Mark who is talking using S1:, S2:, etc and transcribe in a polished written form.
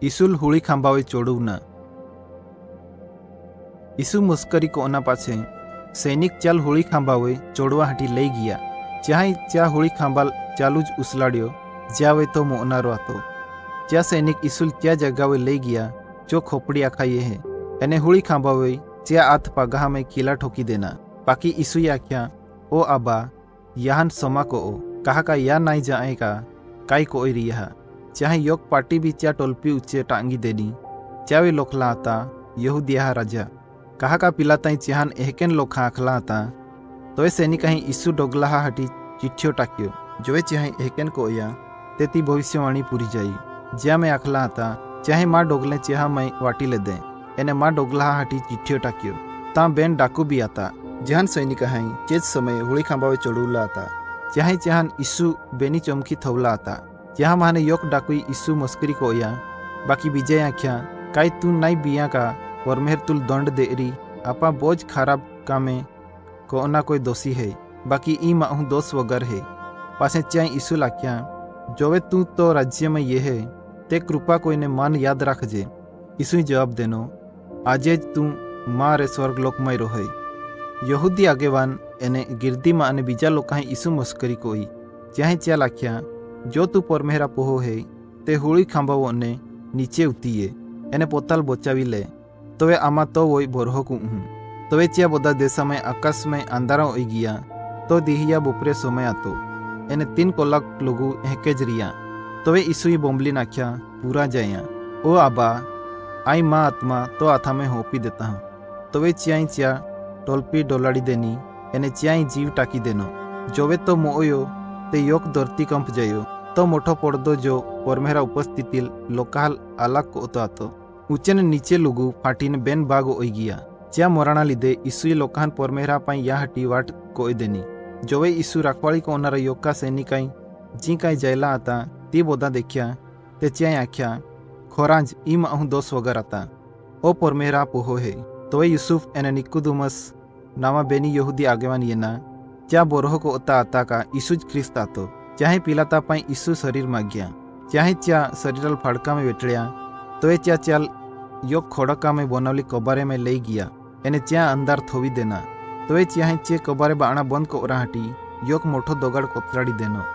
S1: ઈસુલ હુળી ખાંબાવે ચોડવું ઈસુ મુસ્કરી को ओना पाछे सैनिक चाल हुड़ी खांबावे चोड़वा हाटी लई गया चाहे चा हुड़ी खांबाल चालूज उसलाड़ियो जावे तो मोनारो आतो चा सैनिक ईसुल चा जगावे लई गया जो खोपड़ी आखाये है एने हुड़ी खांबावे चा आथ पागाहा में किला ठोकी देना बाकी ईसु आख्या ओ आबा याहन समा को ओ कहा का या नाई जाए का काई को रिया चाहे योग पार्टी भी चा टोलपी उच्चे टांगी देनी चावे लोखला आता यहूदिया राजा कहा का पिला ताई चिहान एहकेन लोखा आखला आता तो सैनिक कहीं ईसु डोगलाहा हटी चिट्ठियो टाक्यो जो चाहे एहकेन को या तेती भविष्यवाणी पूरी जाई ज्या में आखला आता चाहे माँ डोगले चिहा मैं वाटी ले दे एने माँ डोगलाहा हटी चिट्ठियो टाक्यो ता बेन डाकू भी आता जहान सैनिक कहीं चेत समय हुड़ी खांबावे चढ़ूला आता चाहे चिहान ईसु बेनी चमकी थवला आता जहाँ माने योक डाकुई ईसु मस्करी को या बाकी विजय आख्या काई तू नाई बिया का परमेहर तुल दंड देरी आपा बोझ खराब कामे को ओना कोई दोषी है बाकी ई माहू दोष वगर है पासे चाहे ईसु लाख्या जोवे तू तो राज्य में ये है ते कृपा कोई ने मान याद रख जे ईसु जवाब देनो आजे तू माँ रे स्वर्ग लोक में रोहे यहूदी आगेवान एने गिरदी माँ ने बीजा लोका ईसु मस्करी कोई चाहे चा लाख्या जो तू परमेहरा पोहो है ते हुड़ी खांबावो ने नीचे उतीये एने पोताल बोचावी ले तोवे आमा तो वही बोरहो को तोवे चिया बोदा देशा में आकाश में अंधारा हो गया तो दिहिया बुपरे समय आतो एने 3 कोलाक लोगू हेकेज रिया तोवे ईसुई बोम्बली नाख्या पूरा जाया ओ आबा आई माँ आत्मा तो आथा में होपी देता हूँ तोवे चियाई चिया टोलपी डोलाड़ी देनी एने चियाई जीव टाकी देनो जोवे तो मोयो ते योक धरती कंप जायो तो मोठो पड़दो जो परमेहरा उपस्थिति लोकाल आलाक को आतो ऊंचे नीचे लुगु फाटीन बेन बाग ओई गया च्या मरणा लिदे ईसु लोकान परमेहरा पाई या हटी वाट को देनी जोवे ईसु रखवाड़ी को ओनारा योका सैनिकाई जी काई जयला आता ती बोदा देखिया ते च्या आख्या खोरांज ई माहू दोष वगर आता ओ परमेहरा पोहो है तोवे यूसुफ एने निकुदुमस नामा बेनी यहूदी आगेवान येना च्या बोरहो को आता का ईसुज ख्रिस्त आतो चाहे पिलाता पाई ईसु शरीर माग्या चाहे च्या शरीरल फाड़का में वेटलिया तो च्या चाल योग खोड़का में बनवली कबारे में ले गया एने च्या अंदर थोवी देना तो चाहे चे कबारे बाणा बंद को हटी योग मोठो दोगड़ कोतराड़ी देनो